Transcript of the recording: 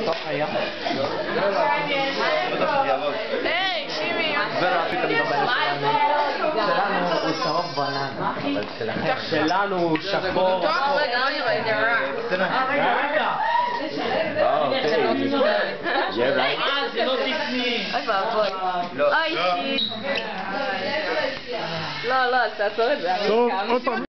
טוב היה. היי, שימי. שלנו הוא צהוב בננה, אבל שלנו הוא שחור. רגע, לא נראה, נראה. זה לא תקני. אוי ואבוי. אוי שיט. לא, תעצור את זה. טוב, עוד פעם.